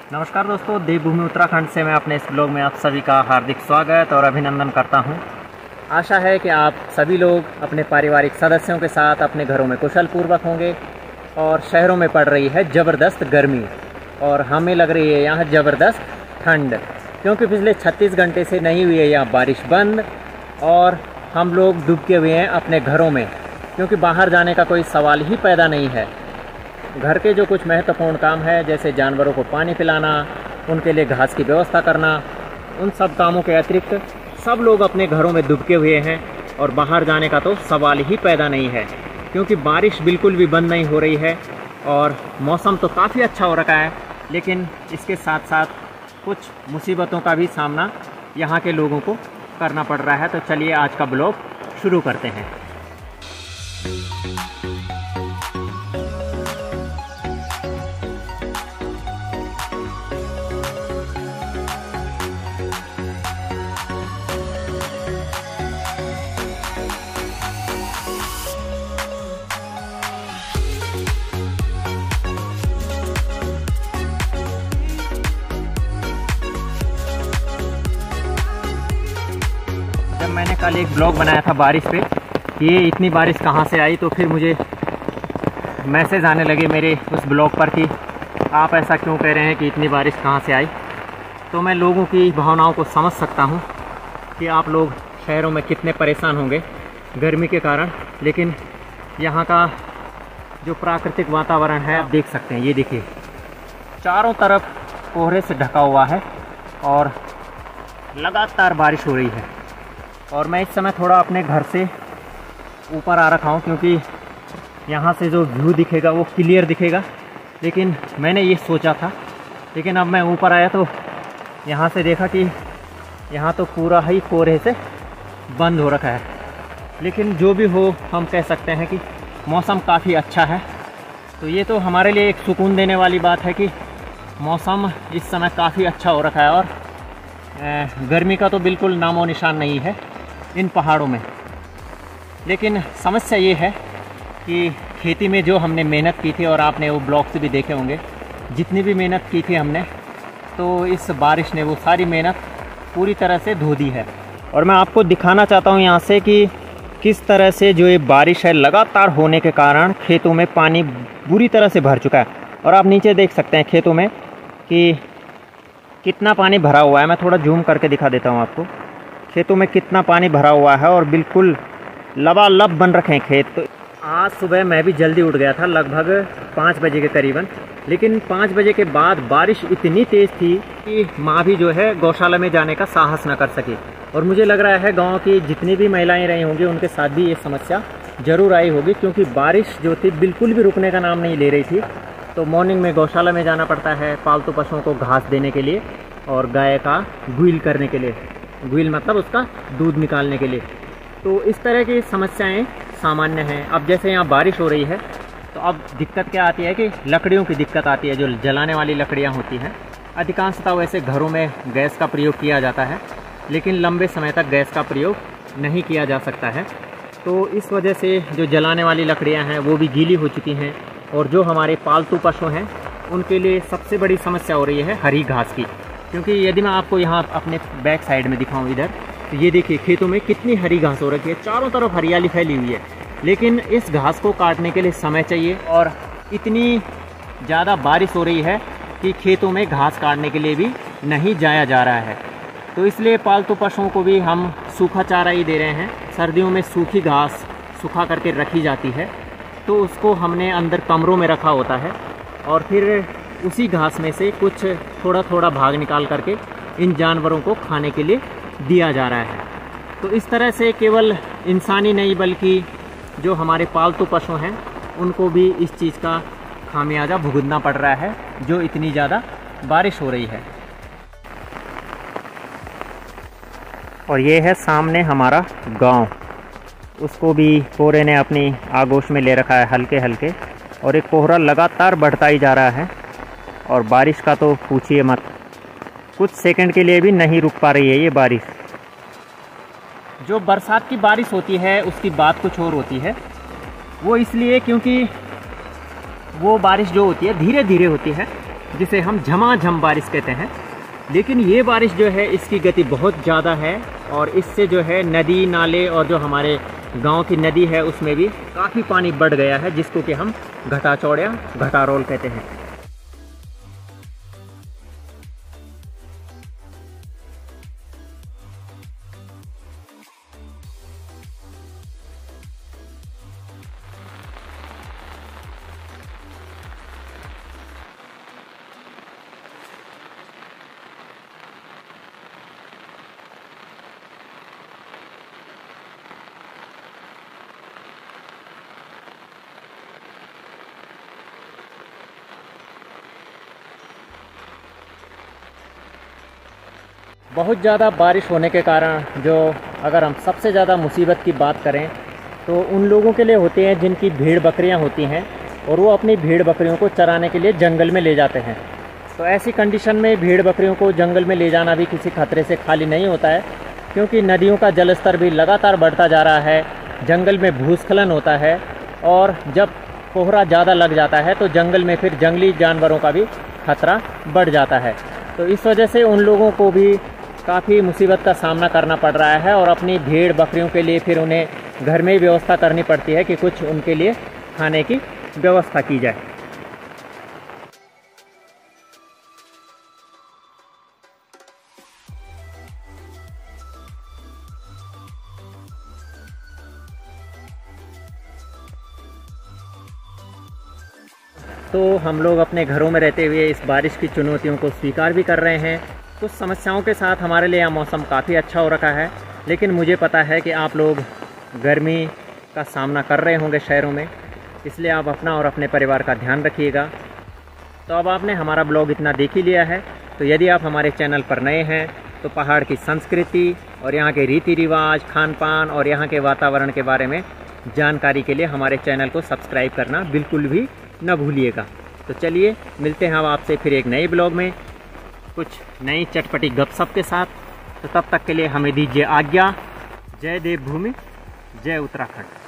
नमस्कार दोस्तों, देवभूमि उत्तराखंड से मैं अपने इस ब्लॉग में आप सभी का हार्दिक स्वागत और अभिनंदन करता हूं। आशा है कि आप सभी लोग अपने पारिवारिक सदस्यों के साथ अपने घरों में कुशल पूर्वक होंगे। और शहरों में पड़ रही है ज़बरदस्त गर्मी और हमें लग रही है यहाँ ज़बरदस्त ठंड, क्योंकि पिछले 36 घंटे से नहीं हुई है यहाँ बारिश बंद और हम लोग डूबके हुए हैं अपने घरों में, क्योंकि बाहर जाने का कोई सवाल ही पैदा नहीं है। घर के जो कुछ महत्वपूर्ण काम है, जैसे जानवरों को पानी पिलाना, उनके लिए घास की व्यवस्था करना, उन सब कामों के अतिरिक्त सब लोग अपने घरों में डूबके हुए हैं और बाहर जाने का तो सवाल ही पैदा नहीं है, क्योंकि बारिश बिल्कुल भी बंद नहीं हो रही है और मौसम तो काफ़ी अच्छा हो रखा है। लेकिन इसके साथ साथ कुछ मुसीबतों का भी सामना यहाँ के लोगों को करना पड़ रहा है। तो चलिए आज का ब्लॉग शुरू करते हैं। मैंने कल एक ब्लॉग बनाया था बारिश पे, ये इतनी बारिश कहाँ से आई, तो फिर मुझे मैसेज आने लगे मेरे उस ब्लॉग पर कि आप ऐसा क्यों कह रहे हैं कि इतनी बारिश कहाँ से आई। तो मैं लोगों की भावनाओं को समझ सकता हूँ कि आप लोग शहरों में कितने परेशान होंगे गर्मी के कारण। लेकिन यहाँ का जो प्राकृतिक वातावरण है आप देख सकते हैं, ये देखिए चारों तरफ कोहरे से ढका हुआ है और लगातार बारिश हो रही है। और मैं इस समय थोड़ा अपने घर से ऊपर आ रखा हूँ, क्योंकि यहाँ से जो व्यू दिखेगा वो क्लियर दिखेगा। लेकिन मैंने ये सोचा था, लेकिन अब मैं ऊपर आया तो यहाँ से देखा कि यहाँ तो पूरा ही कोहरे से बंद हो रखा है। लेकिन जो भी हो, हम कह सकते हैं कि मौसम काफ़ी अच्छा है। तो ये तो हमारे लिए एक सुकून देने वाली बात है कि मौसम इस समय काफ़ी अच्छा हो रखा है और गर्मी का तो बिल्कुल नामो निशान नहीं है इन पहाड़ों में। लेकिन समस्या ये है कि खेती में जो हमने मेहनत की थी, और आपने वो ब्लॉग से भी देखे होंगे, जितनी भी मेहनत की थी हमने, तो इस बारिश ने वो सारी मेहनत पूरी तरह से धो दी है। और मैं आपको दिखाना चाहता हूँ यहाँ से कि किस तरह से जो ये बारिश है लगातार होने के कारण खेतों में पानी बुरी तरह से भर चुका है। और आप नीचे देख सकते हैं खेतों में कि कितना पानी भरा हुआ है। मैं थोड़ा जूम करके दिखा देता हूँ आपको, खेतों में कितना पानी भरा हुआ है और बिल्कुल लबालब बन रखे हैं खेत। तो आज सुबह मैं भी जल्दी उठ गया था, लगभग 5 बजे के करीबन। लेकिन 5 बजे के बाद बारिश इतनी तेज़ थी कि माँ भी जो है गौशाला में जाने का साहस न कर सकी। और मुझे लग रहा है गाँव की जितनी भी महिलाएँ रही होंगी उनके साथ भी ये समस्या ज़रूर आई होगी, क्योंकि बारिश जो थी बिल्कुल भी रुकने का नाम नहीं ले रही थी। तो मॉर्निंग में गौशाला में जाना पड़ता है पालतू पशुओं को घास देने के लिए और गाय का गुइल करने के लिए, गुइल मतलब उसका दूध निकालने के लिए। तो इस तरह की समस्याएं सामान्य हैं। अब जैसे यहाँ बारिश हो रही है तो अब दिक्कत क्या आती है कि लकड़ियों की दिक्कत आती है। जो जलाने वाली लकड़ियाँ होती हैं, अधिकांशतः वैसे घरों में गैस का प्रयोग किया जाता है, लेकिन लंबे समय तक गैस का प्रयोग नहीं किया जा सकता है। तो इस वजह से जो जलाने वाली लकड़ियाँ हैं वो भी गीली हो चुकी हैं। और जो हमारे पालतू पशु हैं उनके लिए सबसे बड़ी समस्या हो रही है हरी घास की। क्योंकि यदि मैं आपको यहाँ अपने बैक साइड में दिखाऊं इधर, तो ये देखिए खेतों में कितनी हरी घास हो रखी है, चारों तरफ हरियाली फैली हुई है। लेकिन इस घास को काटने के लिए समय चाहिए और इतनी ज़्यादा बारिश हो रही है कि खेतों में घास काटने के लिए भी नहीं जाया जा रहा है। तो इसलिए पालतू पशुओं को भी हम सूखा चारा ही दे रहे हैं। सर्दियों में सूखी घास सूखा करके रखी जाती है, तो उसको हमने अंदर कमरों में रखा होता है और फिर उसी घास में से कुछ थोड़ा थोड़ा भाग निकाल करके इन जानवरों को खाने के लिए दिया जा रहा है। तो इस तरह से केवल इंसानी नहीं बल्कि जो हमारे पालतू पशु हैं उनको भी इस चीज़ का खामियाजा भुगतना पड़ रहा है, जो इतनी ज़्यादा बारिश हो रही है। और ये है सामने हमारा गांव, उसको भी कोहरे ने अपनी आगोश में ले रखा है हल्के हल्के। और एक कोहरा लगातार बढ़ता ही जा रहा है और बारिश का तो पूछिए मत, कुछ सेकंड के लिए भी नहीं रुक पा रही है ये बारिश। जो बरसात की बारिश होती है उसकी बात कुछ और होती है। वो इसलिए क्योंकि वो बारिश जो होती है धीरे धीरे होती है, जिसे हम झमाझम बारिश कहते हैं। लेकिन ये बारिश जो है इसकी गति बहुत ज़्यादा है और इससे जो है नदी नाले और जो हमारे गांव की नदी है उसमें भी काफ़ी पानी बढ़ गया है, जिसको कि हम घटाचौड़ या घटारोल कहते हैं। बहुत ज़्यादा बारिश होने के कारण जो अगर हम सबसे ज़्यादा मुसीबत की बात करें तो उन लोगों के लिए होती हैं जिनकी भेड़ बकरियां होती हैं और वो अपनी भेड़ बकरियों को चराने के लिए जंगल में ले जाते हैं। तो ऐसी कंडीशन में भेड़ बकरियों को जंगल में ले जाना भी किसी खतरे से खाली नहीं होता है, क्योंकि नदियों का जलस्तर भी लगातार बढ़ता जा रहा है, जंगल में भूस्खलन होता है और जब कोहरा ज़्यादा लग जाता है तो जंगल में फिर जंगली जानवरों का भी खतरा बढ़ जाता है। तो इस वजह से उन लोगों को भी काफ़ी मुसीबत का सामना करना पड़ रहा है और अपनी भेड़ बकरियों के लिए फिर उन्हें घर में ही व्यवस्था करनी पड़ती है कि कुछ उनके लिए खाने की व्यवस्था की जाए। तो हम लोग अपने घरों में रहते हुए इस बारिश की चुनौतियों को स्वीकार भी कर रहे हैं। कुछ समस्याओं के साथ हमारे लिए यह मौसम काफ़ी अच्छा हो रखा है, लेकिन मुझे पता है कि आप लोग गर्मी का सामना कर रहे होंगे शहरों में, इसलिए आप अपना और अपने परिवार का ध्यान रखिएगा। तो अब आपने हमारा ब्लॉग इतना देख ही लिया है, तो यदि आप हमारे चैनल पर नए हैं तो पहाड़ की संस्कृति और यहाँ के रीति रिवाज, खान पान और यहाँ के वातावरण के बारे में जानकारी के लिए हमारे चैनल को सब्सक्राइब करना बिल्कुल भी न भूलिएगा। तो चलिए मिलते हैं अब आपसे फिर एक नए ब्लॉग में कुछ नई चटपटी गपशप के साथ। तो तब तक के लिए हमें दीजिए आज्ञा। जय देवभूमि, जय उत्तराखंड।